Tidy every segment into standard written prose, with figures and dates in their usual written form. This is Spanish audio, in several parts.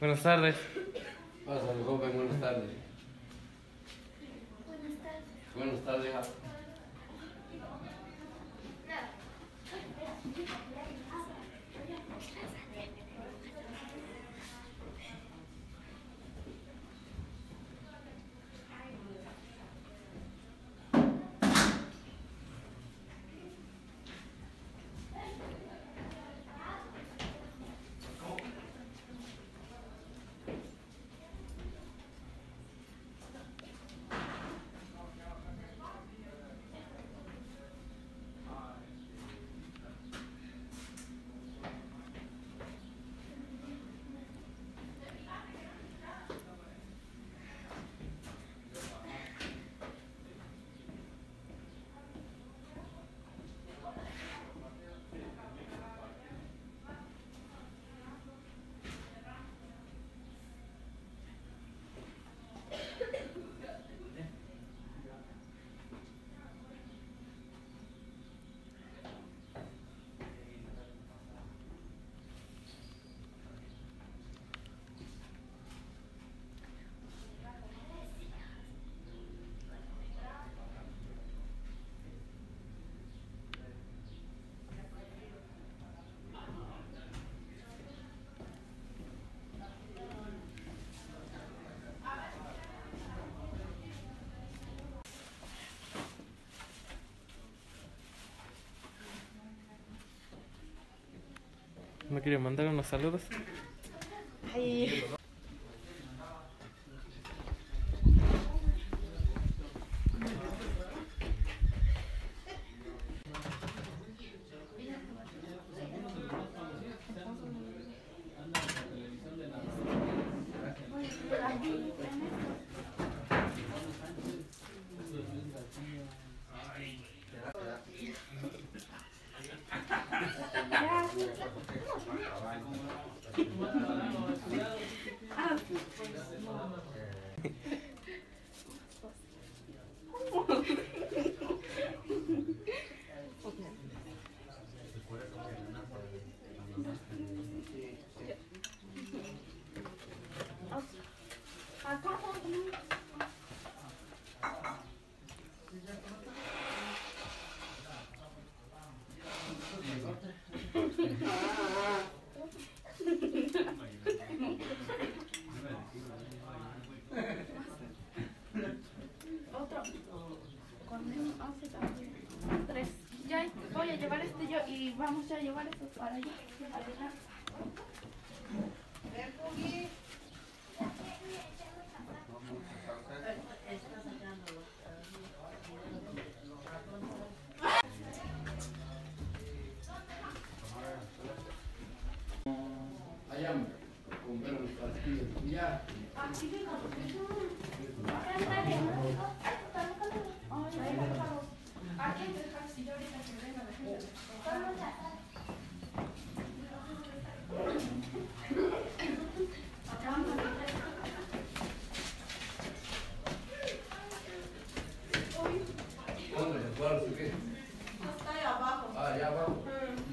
Buenas tardes. Pásale, joven, buenas tardes. Buenas tardes. Buenas tardes, hija. ¿No quiere mandar unos saludos? Ay. Otro. Tres. Ya voy a llevar este yo y vamos ya a llevar estos para allá. A dejar. Allá, comprar los pastillas. Ya. ¿Dónde? ¿Cuál? ¿Qué? Está ahí abajo. Ah, allá abajo.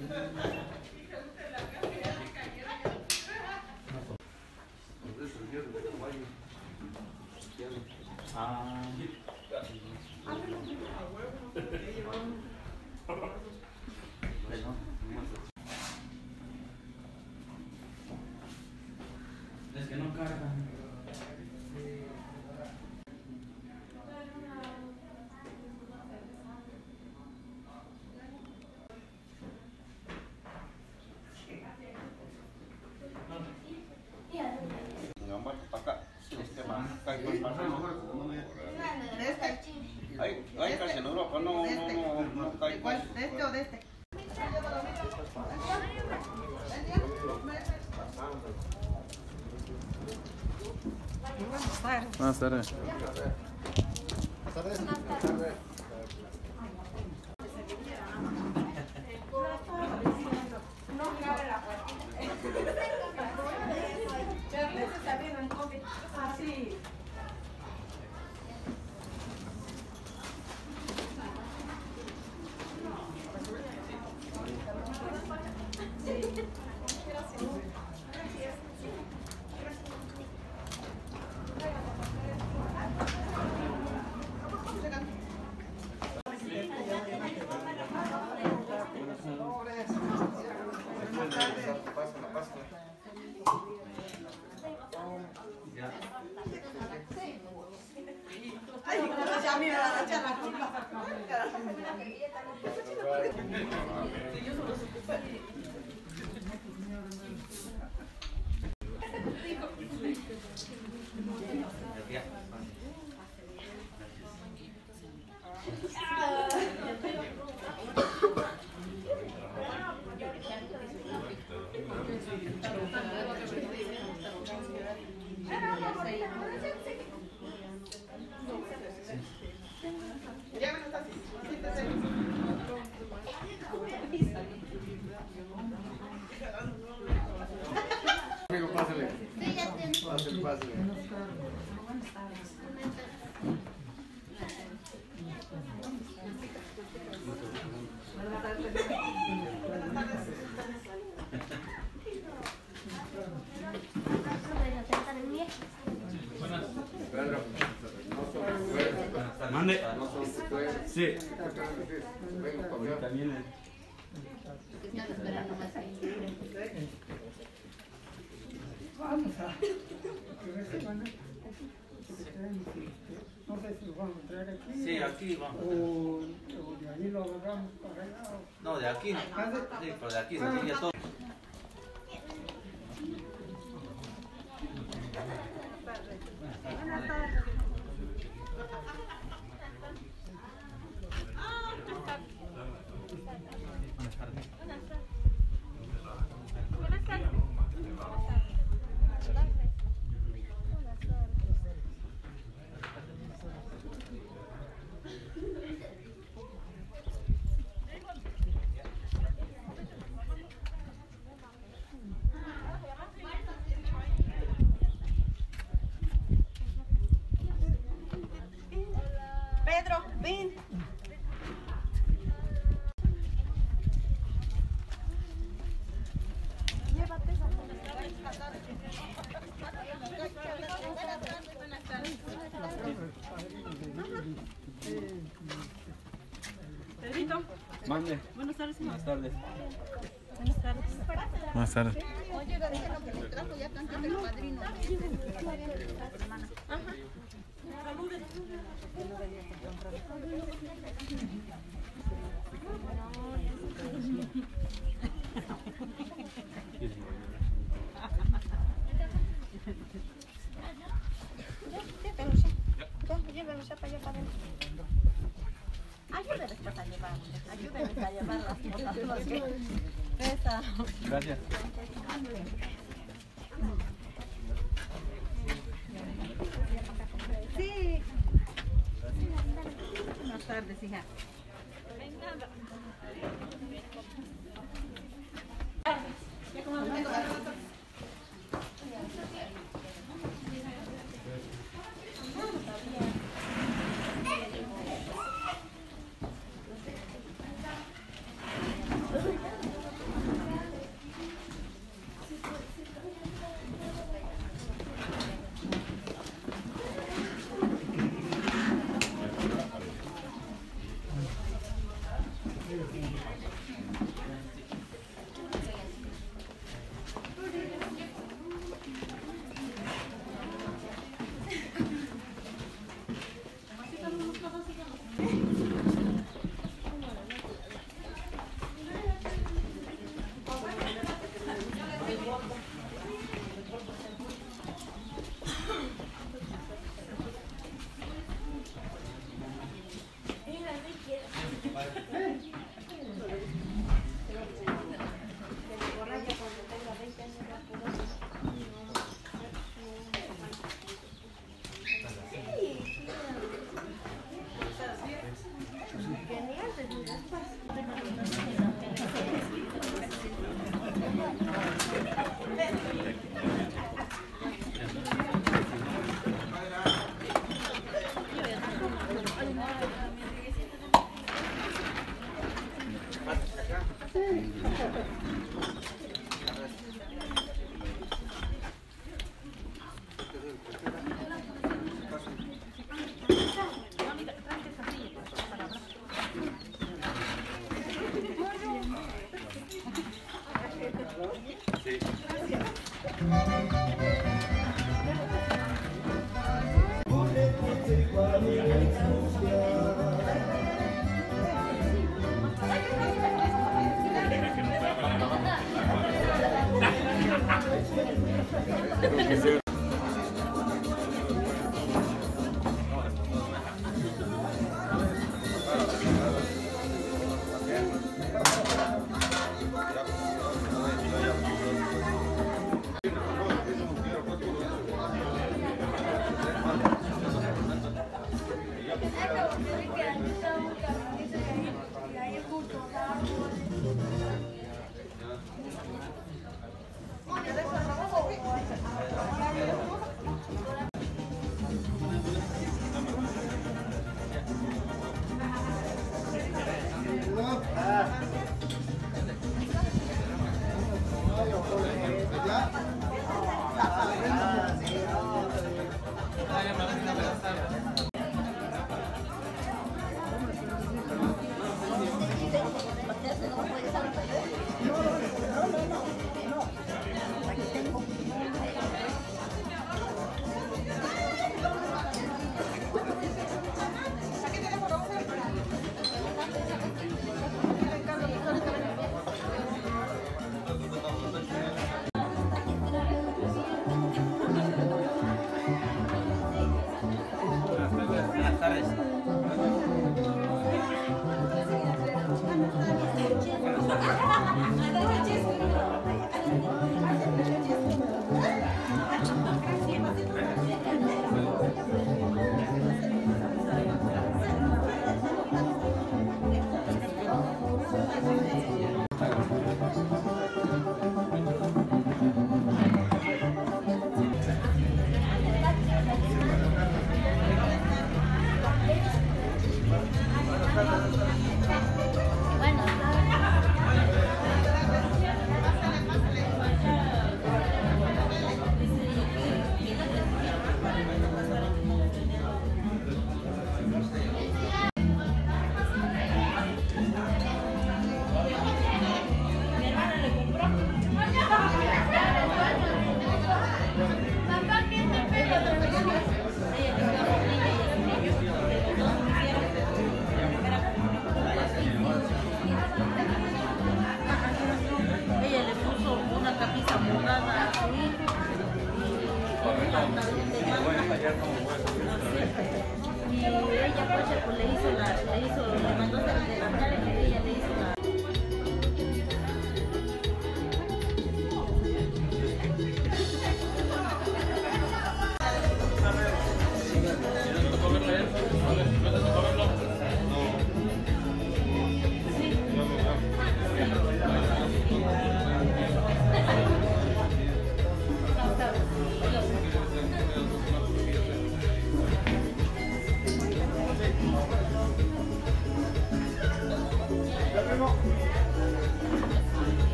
Es que no cargan. Hay casi en Europa, no cae ¿Cuál? ¿De este o de este? Buenas tardes. A mí me van a echar la culpa. Amigo, pásale. Sí, ya tengo. Pásale, pásale. Pedro, no son fuertes. Mande. No son fuertes. Sí. Vengo para acá. También No sé si lo vamos a traer aquí. Sí, aquí vamos. O de ahí lo agarramos para allá. No, de aquí no. Sí, pero de aquí se sigue todo. Pedro, ven. Pedrito. Mande. Buenas tardes. Buenas tardes. Buenas tardes. Buenas tardes. Oye, dice lo que me trajo ya canté del padrino. Ajá. Saluden. Llévenlos ya para allá para adentro. Ayúdenles pues a llevar. Ayúdenles a llevar las cosas. Porque pesa. Gracias. Sí. Buenas tardes, hija.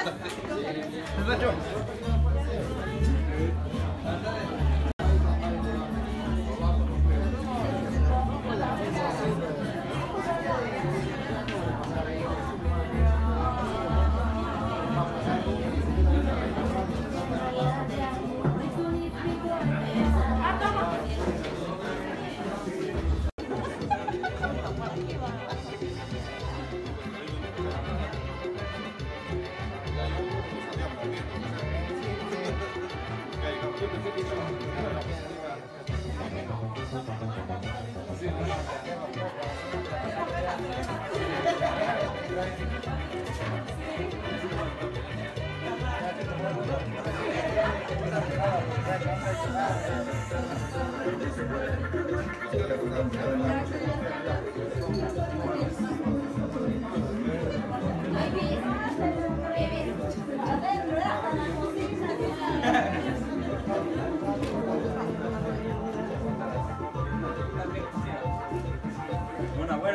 Una güera.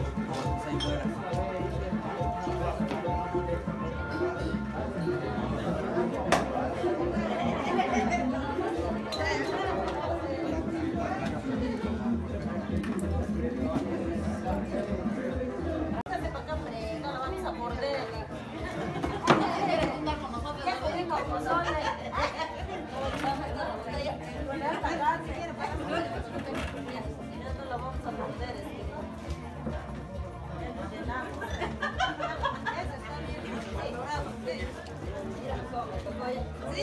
No lo vamos a morder. ¿Qué podemos pozole? No lo vamos a morder. Eso está bien. Sí.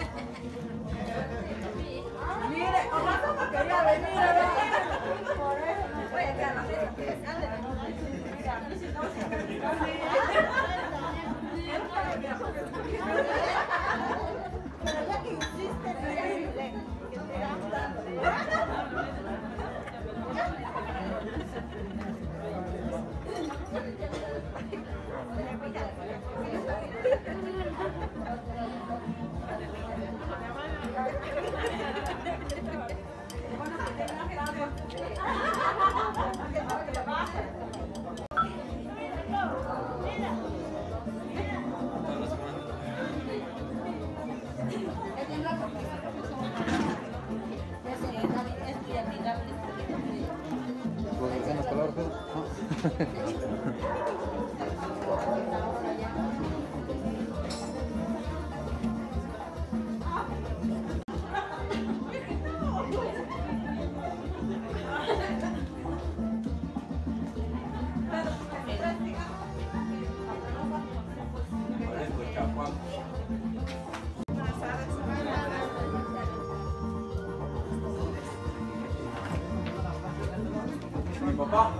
Mire, como quería venir a ver. Por eso no voy a quedar la mesa. Pero ya que insiste, Mi papá.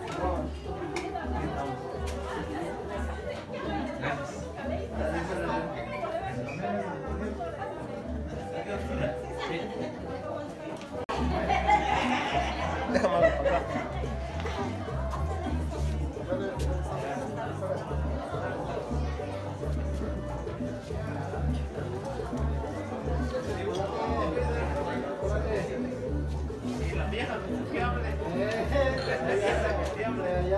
Gracias.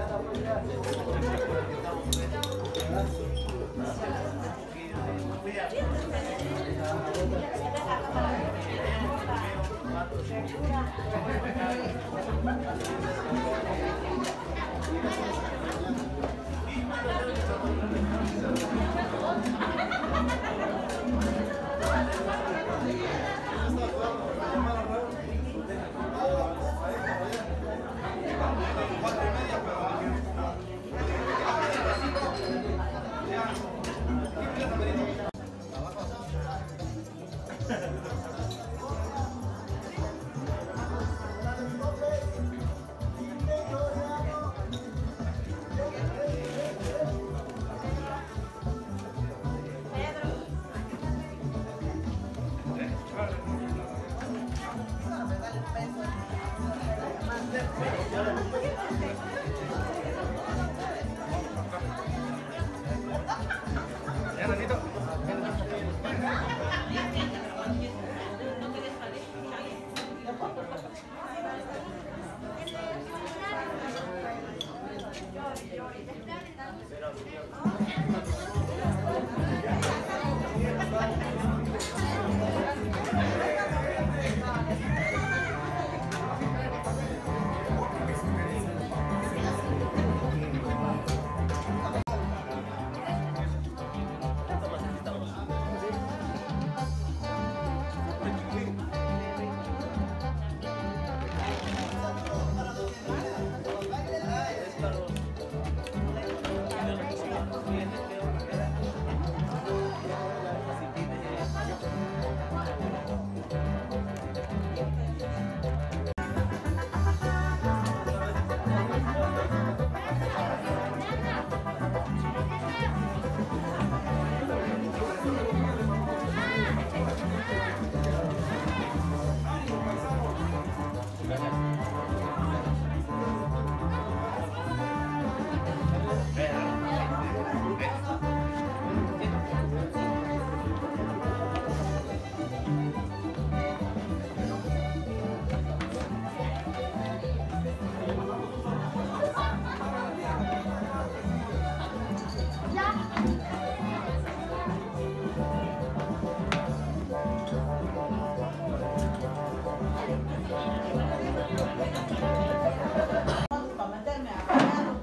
Para meterme a bañarlo.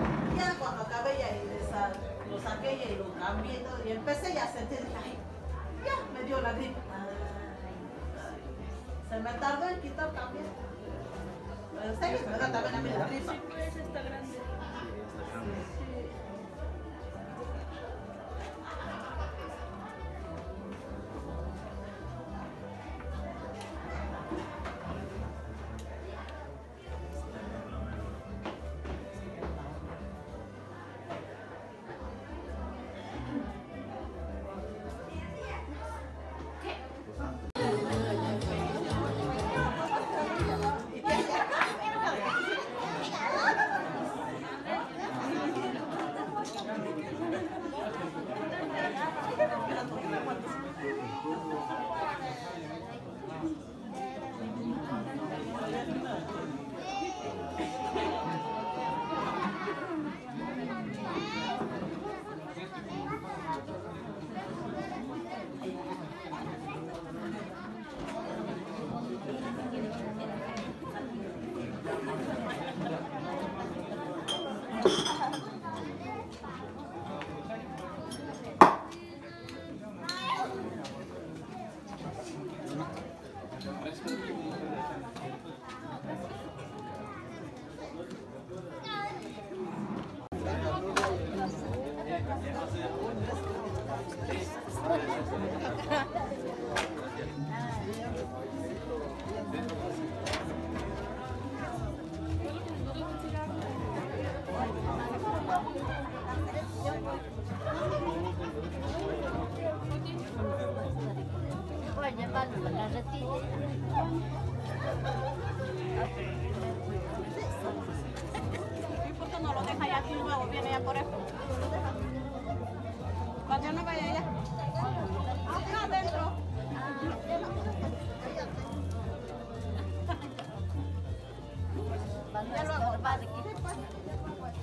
Ya cuando acabé ya lo saqué ya y lo cambié y todo. Y empecé ya a sentir, ay, ya me dio la gripe. Se me tardó en quitar también. Pero en serio, me da también a mí la gripa. Sí, pues está grande. Voy a llevarlo a la retira. ¿Y por qué no lo deja ya aquí luego? Viene ya por eso. Cuando yo no vaya allá. Acá adentro. Ya luego va de aquí.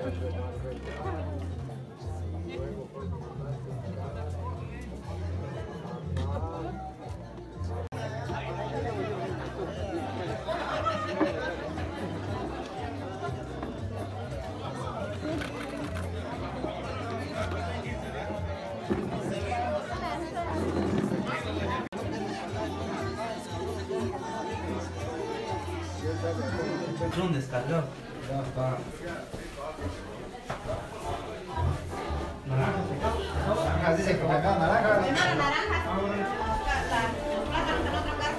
Un descargado. Ya está. Naranjas, dice que me dan naranjas. Primero naranjas. Los plátanos en otro carro.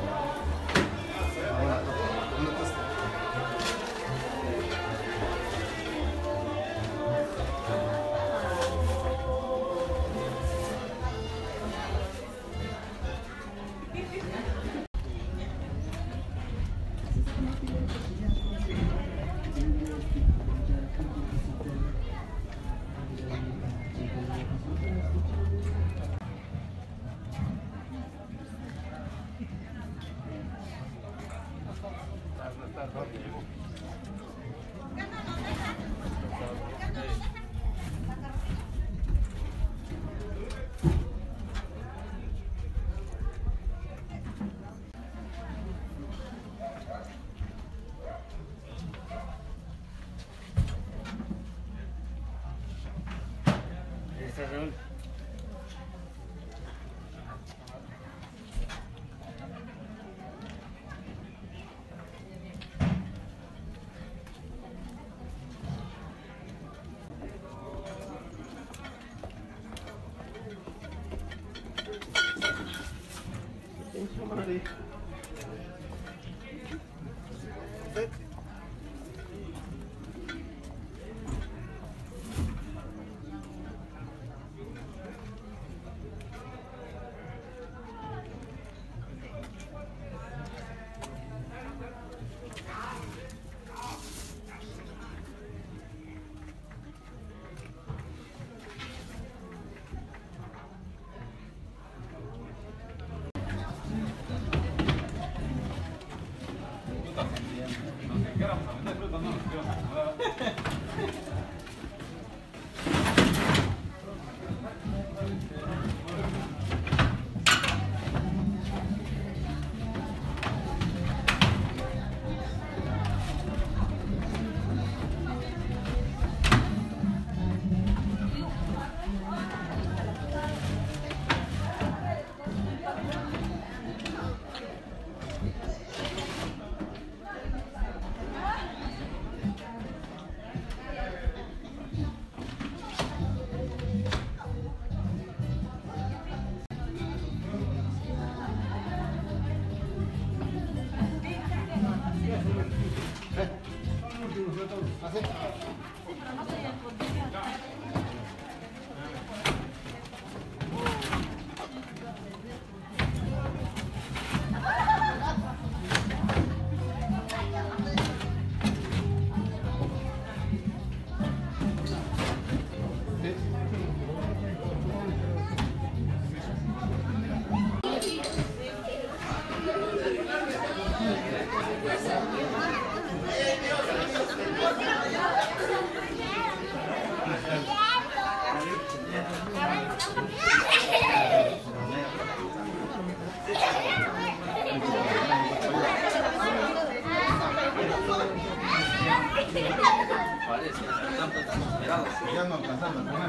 Ya no alcanzando. No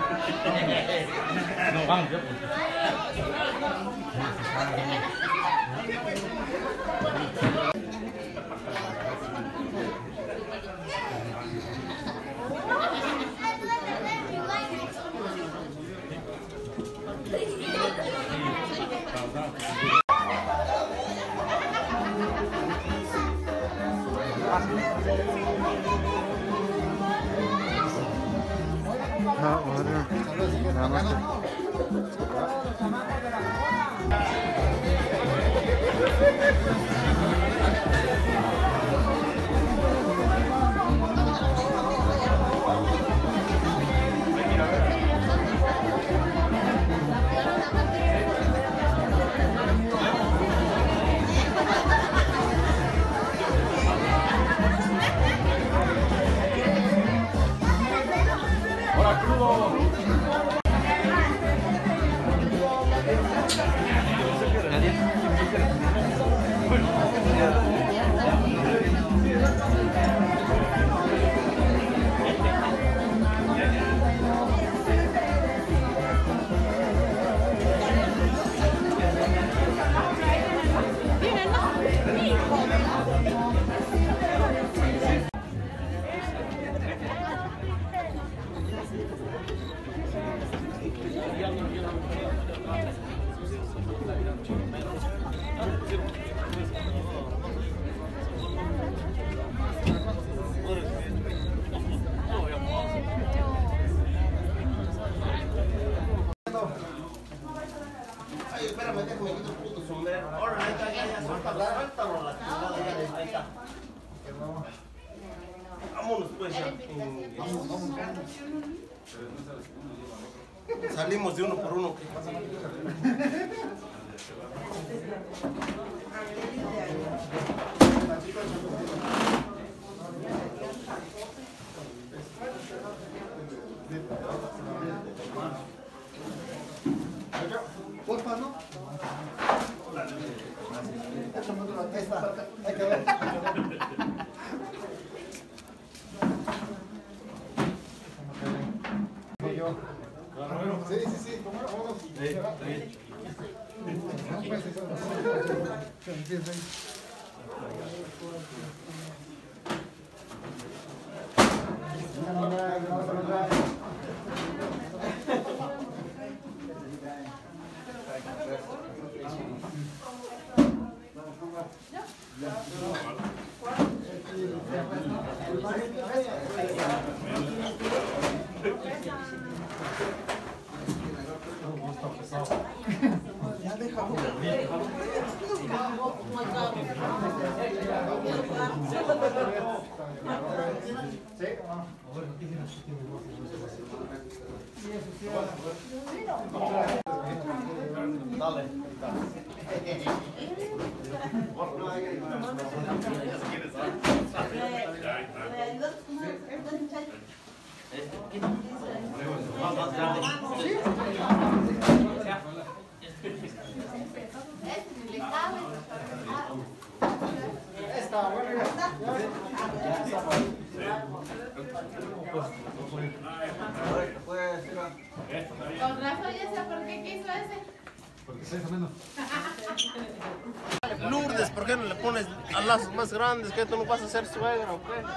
vamos, ya Ay, espérame, déjame quitar el puto sombrero. Ahora, ahí está, ya, suéltalo, la chingada, ya, ahí está. Vámonos, pues, ya. Salimos de uno por uno. Porfa, ¿no? Ahí está, hay que ver. Sí, sí, sí, ¿cómo no? Vámonos. Ya déjame. Con razón ya sé por qué quiso ese. Porque se está menos. Lourdes, ¿por qué no le pones a lazos más grandes? ¿Que tú no vas a ser suegra o qué?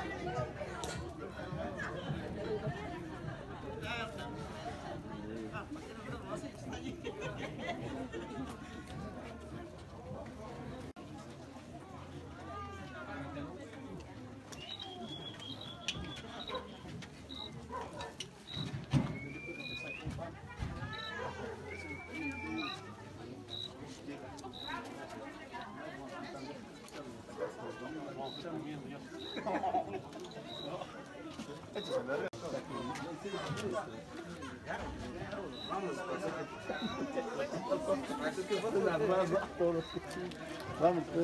Vamos pues.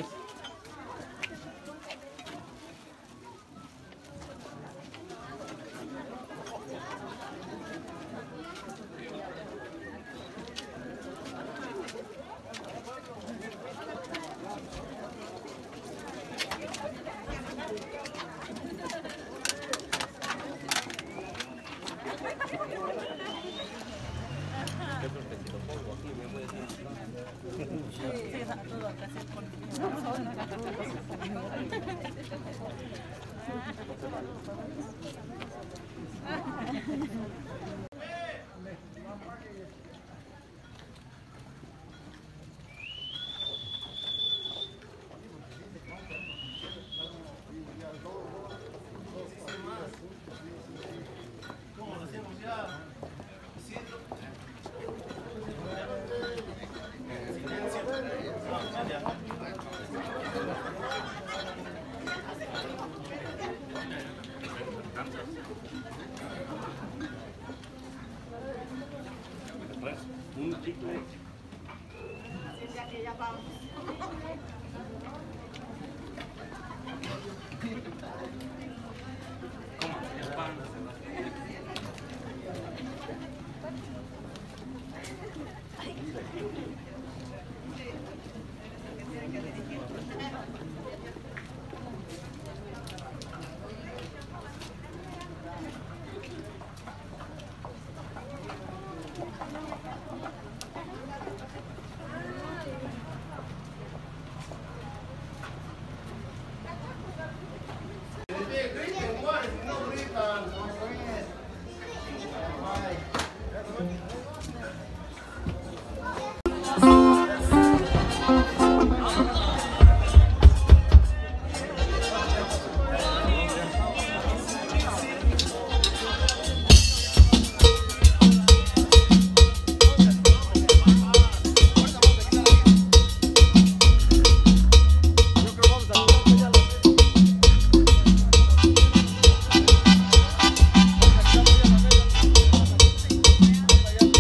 Gracias.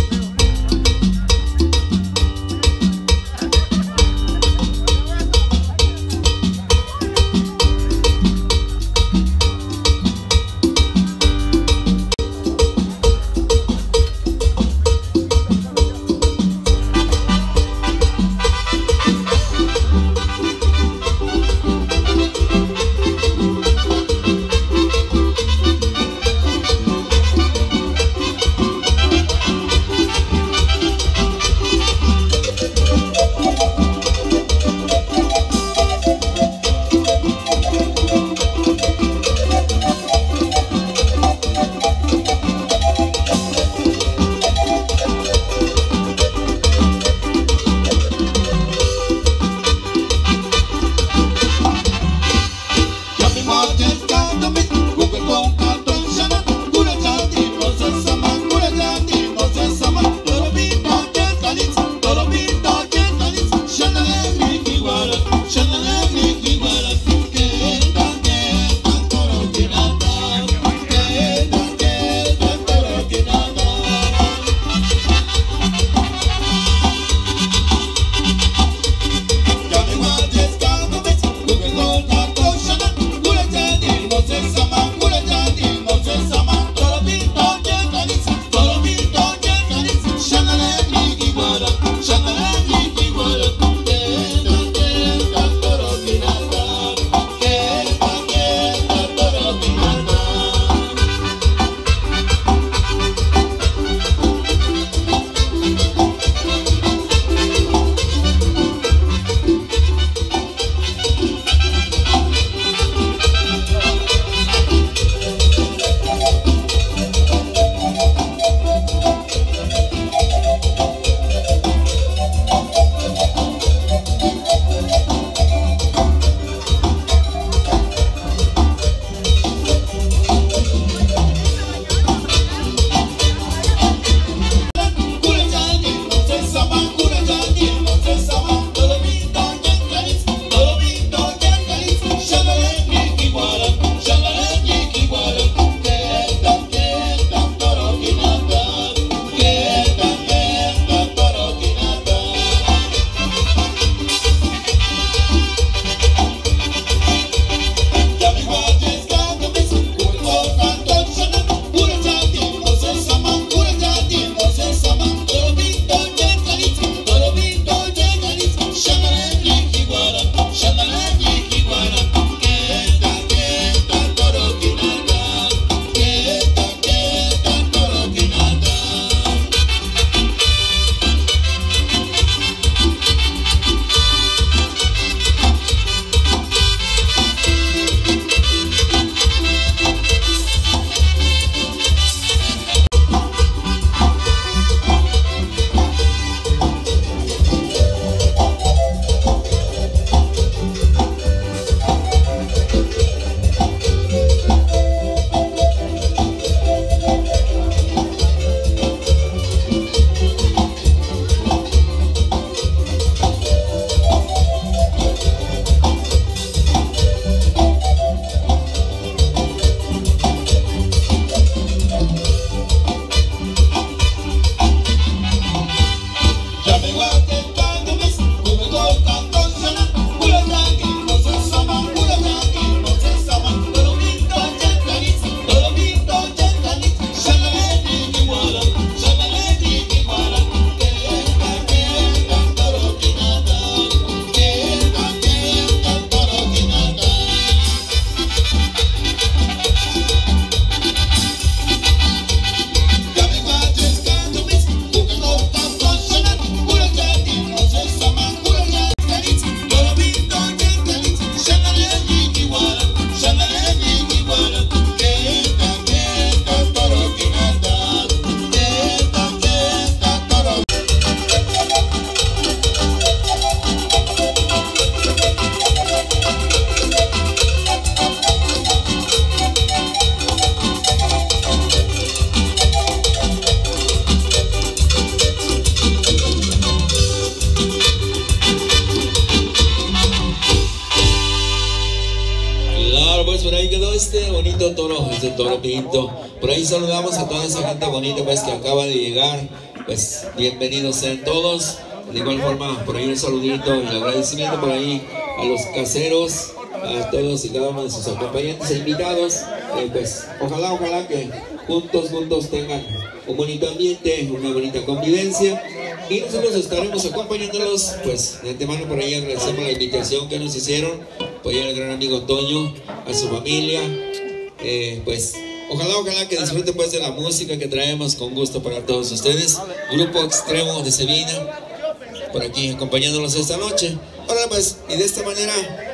bonito toro, este toro pinto. Por ahí saludamos a toda esa gente bonita pues que acaba de llegar. Pues bienvenidos sean todos. De igual forma, por ahí un saludito y el agradecimiento por ahí a los caseros, a todos y cada uno de sus acompañantes e invitados. Pues ojalá que juntos tengan un bonito ambiente, una bonita convivencia. Y nosotros estaremos acompañándolos, pues de antemano por ahí agradecemos la invitación que nos hicieron, pues al gran amigo Toño, a su familia, pues ojalá que disfruten pues de la música que traemos con gusto para todos ustedes. Grupo Extremo de Sevilla, por aquí acompañándolos esta noche. Ahora pues, y de esta manera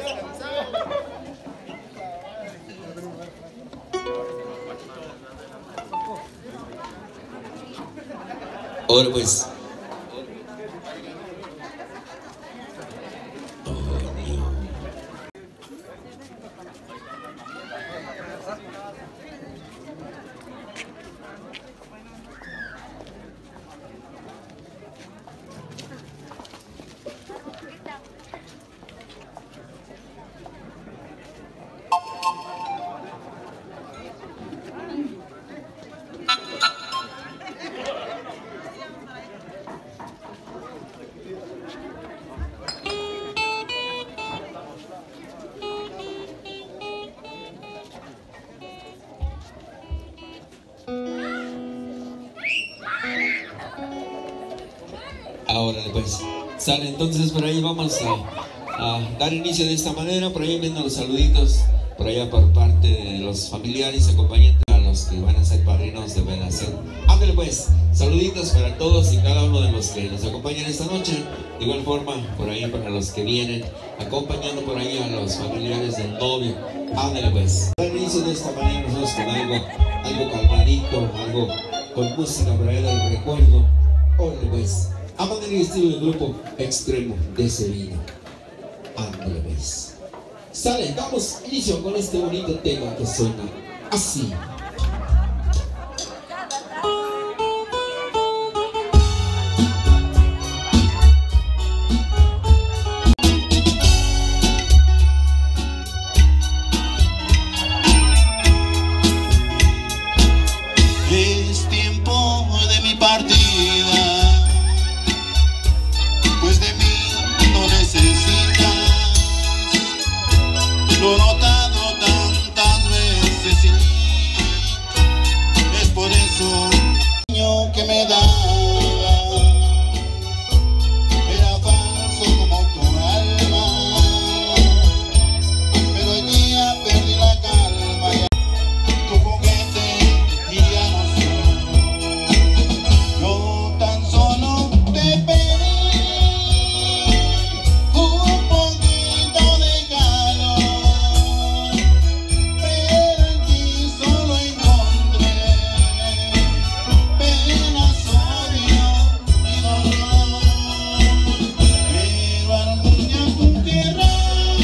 ahora pues ahora pues sale, entonces por ahí vamos a dar inicio de esta manera. Por ahí viendo los saluditos por allá por parte de los familiares acompañantes a los que van a ser padrinos de velación. Ándale pues, saluditos para todos y cada uno de los que nos acompañan esta noche. De igual forma por ahí para los que vienen acompañando por ahí a los familiares del novio. Ándale pues, dar inicio de esta manera nosotros con algo calmadito, algo con música por ahí del recuerdo. Ándale pues, a manera y estilo del Grupo Extremo de Sevilla. Ándale pues. Sale, damos inicio con este bonito tema que suena así. Es tiempo de mi partida, pues de mí no necesitas. Lo he notado tantas veces y es por eso que me dabas era falso como tu alma, pero hoy día perdí la calma, ya tu juguete y ya no soy. Yo tan solo te pedí un poquito de calor, pero en ti solo encontré penas, odio y dolor. Pero algún día tú querrás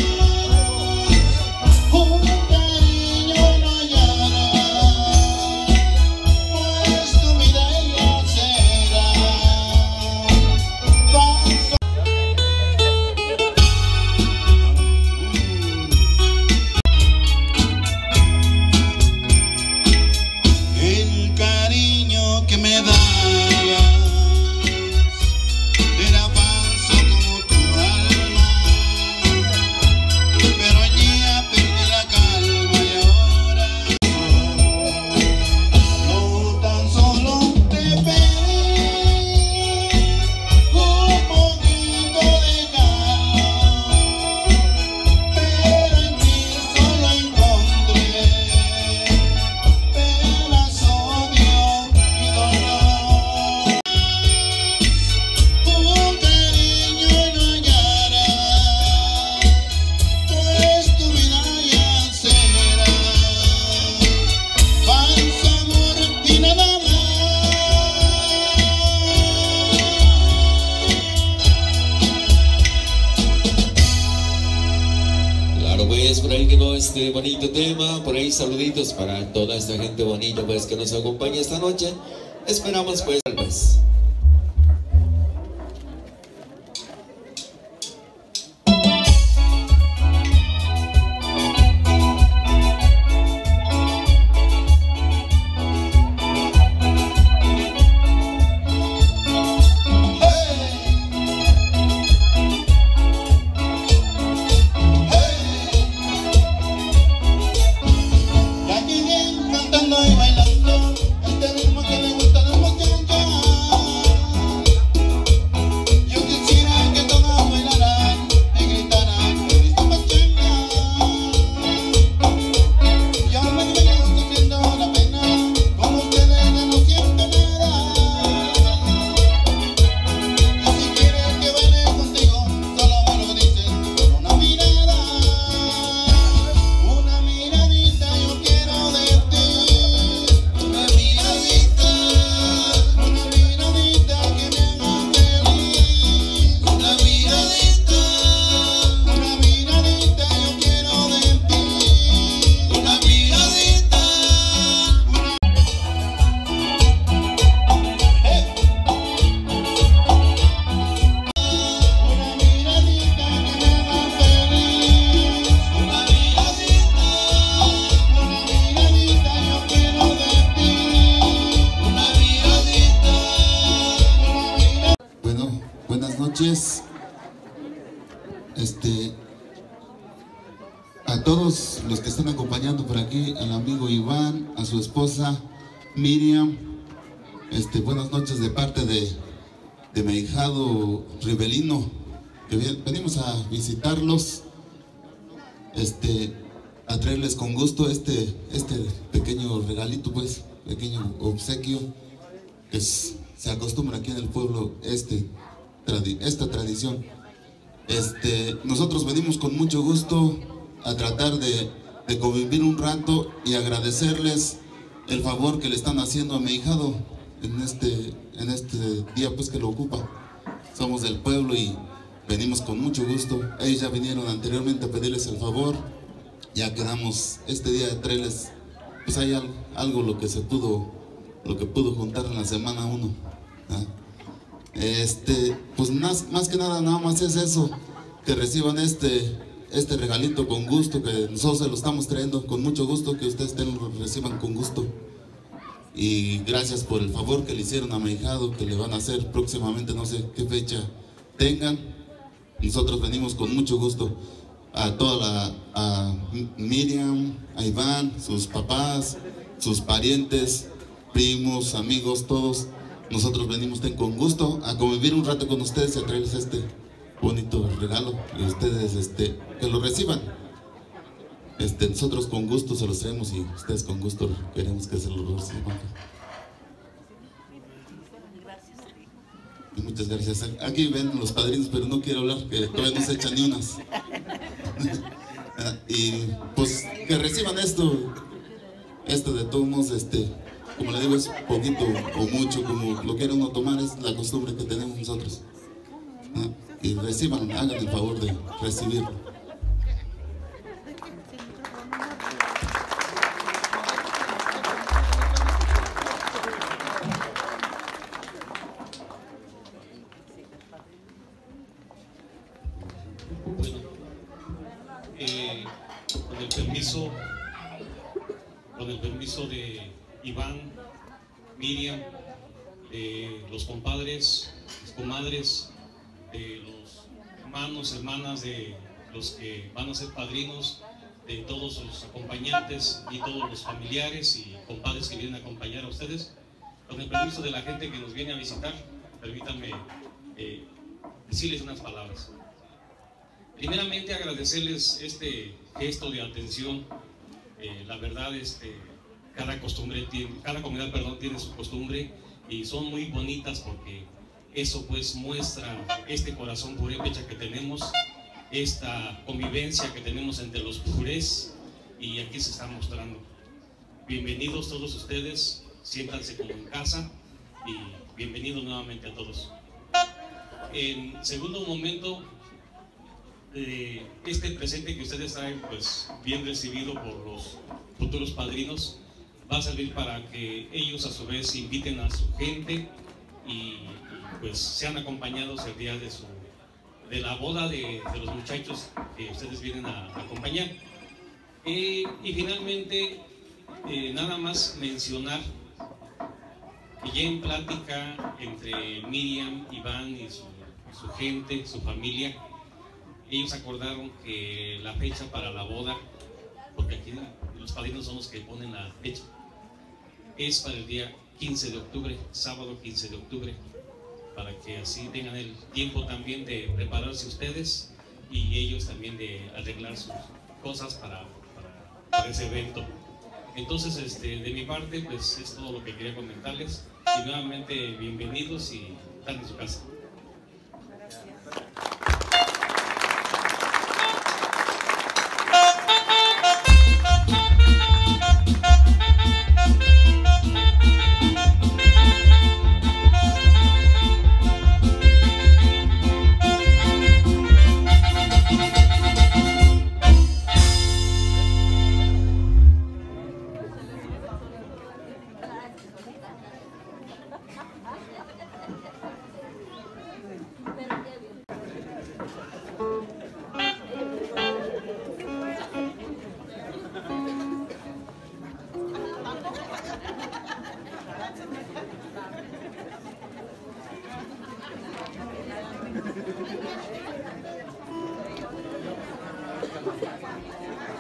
un cariño y no hallarás, pues tu vida ella será falsa. El cariño que me dabas era falso como tu alma, pero hoy día perdí la calma y ahora yo tan solo te pedí un poquito de calor, pero en ti solo encontré penas, odio y dolor. Un cariño y no hallarás, pues tu vida ya será falso amor y nada más. Claro pues, por ahí quedó este bonito tema. Por ahí saluditos para toda esta gente bonita pues que nos acompaña esta noche. Esperamos pues tal vez. todos los que están acompañando por aquí, al amigo Iván, a su esposa Miriam, buenas noches de parte de mi ahijado Rivelino, que venimos a visitarlos, a traerles con gusto este pequeño regalito, pues, pequeño obsequio, que se acostumbra aquí en el pueblo, esta tradición. Nosotros venimos con mucho gusto a tratar de convivir un rato y agradecerles el favor que le están haciendo a mi ahijado en este día, pues, que lo ocupa. Somos del pueblo y venimos con mucho gusto. Ellos ya vinieron anteriormente a pedirles el favor. Ya quedamos este día de traerles, pues, hay algo lo que pudo juntar en la semana 1. Pues más que nada más es eso, que reciban este regalito con gusto, que nosotros se lo estamos trayendo con mucho gusto, que ustedes lo reciban con gusto. Y gracias por el favor que le hicieron a mi ahijado, que le van a hacer próximamente, no sé qué fecha tengan. Nosotros venimos con mucho gusto a Miriam, a Iván, sus papás, sus parientes, primos, amigos, todos. Nosotros venimos con gusto a convivir un rato con ustedes y a traerles este bonito regalo, y ustedes que lo reciban. Nosotros con gusto se los traemos y ustedes con gusto queremos que se lo reciban. Y muchas gracias. Aquí ven los padrinos, pero no quiero hablar, que todavía no se echan ni unas. Y pues que reciban esto de todos modos, como le digo, es poquito o mucho, como lo quiera uno tomar, es la costumbre que tenemos nosotros. Y reciban, hagan el favor de recibirlo. Con el permiso de Iván, Miriam, de los compadres, las comadres, de los hermanos, hermanas, de los que van a ser padrinos, de todos los acompañantes y todos los familiares y compadres que vienen a acompañar a ustedes, con el permiso de la gente que nos viene a visitar, permítanme decirles unas palabras. Primeramente, agradecerles este gesto de atención. La verdad, cada comunidad tiene su costumbre y son muy bonitas, porque eso pues muestra este corazón purépecha que tenemos, esta convivencia que tenemos entre los purés, y aquí se está mostrando. Bienvenidos todos ustedes, siéntanse como en casa y bienvenidos nuevamente a todos. En segundo momento, este presente que ustedes traen, pues bien recibido por los futuros padrinos, va a servir para que ellos a su vez inviten a su gente y pues sean acompañados el día de la boda de los muchachos que ustedes vienen a acompañar. Y finalmente, nada más mencionar que ya en plática entre Miriam, Iván y su gente, su familia, ellos acordaron que la fecha para la boda, porque aquí los padrinos son los que ponen la fecha, es para el día 15 de octubre, sábado 15 de octubre, para que así tengan el tiempo también de prepararse ustedes y ellos también de arreglar sus cosas para ese evento. Entonces, de mi parte, pues es todo lo que quería comentarles, y nuevamente bienvenidos y están en su casa.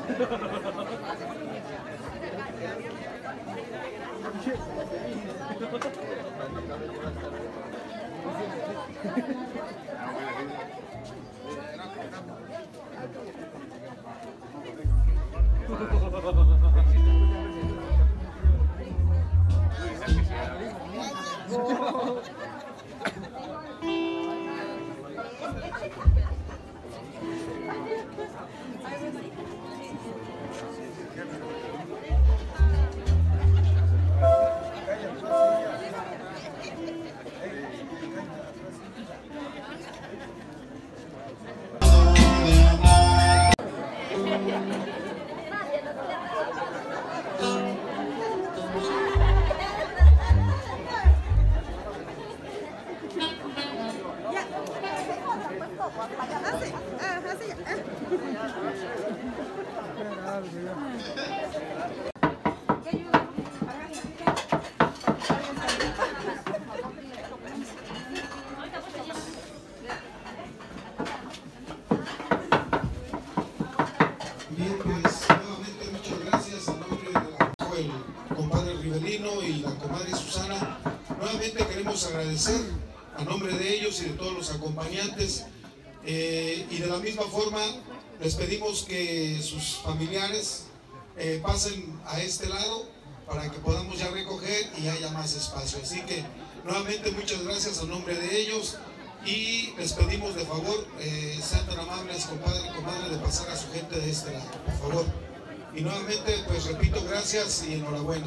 Bien, pues nuevamente muchas gracias en nombre del compadre Rivelino y la comadre Susana. Nuevamente queremos agradecer a nombre de ellos y de todos los acompañantes, y de la misma forma les pedimos que sus familiares pasen a este lado para que podamos ya recoger y haya más espacio. Así que nuevamente muchas gracias a nombre de ellos. Y les pedimos de favor, sean tan amables, compadre y comadre, de pasar a su gente de este lado, por favor. Y nuevamente, pues repito, gracias y enhorabuena.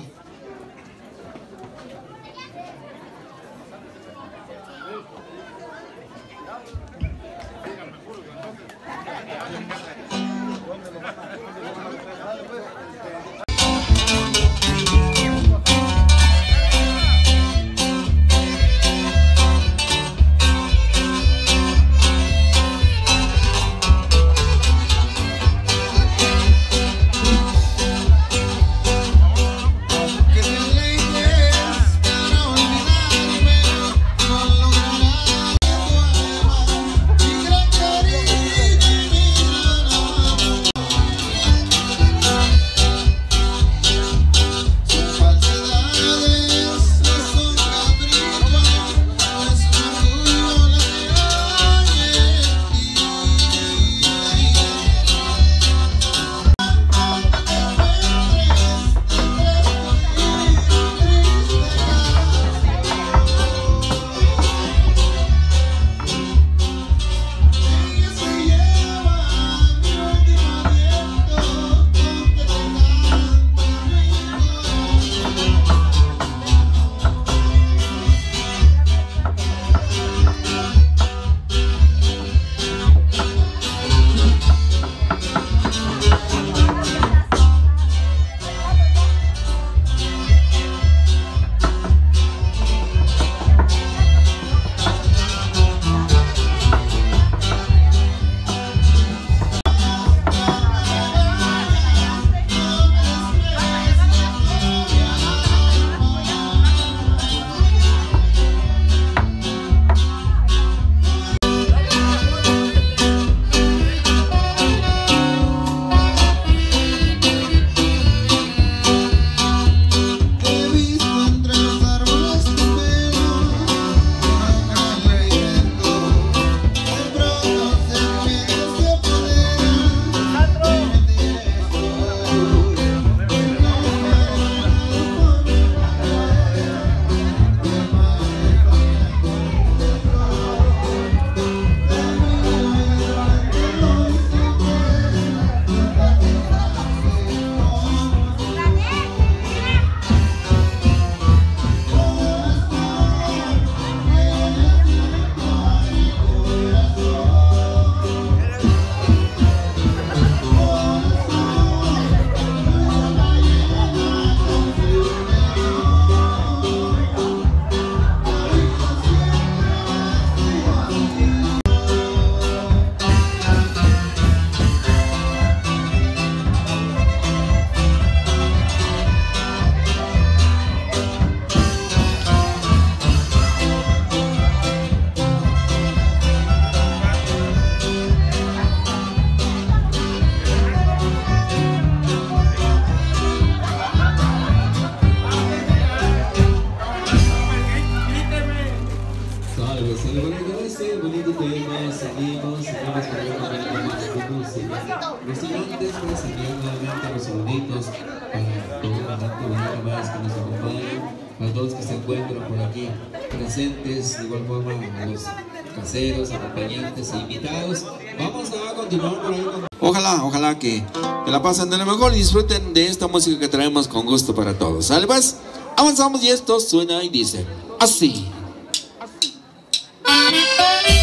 saluditos para toda la gente bonita más que nos acompaña, para todos que se encuentran por aquí presentes, de igual forma a los caseros, acompañantes e invitados. Vamos a continuar por ahí con... Ojalá que la pasen de lo mejor y disfruten de esta música que traemos con gusto para todos. ¿Sale pues? Avanzamos y esto suena y dice así.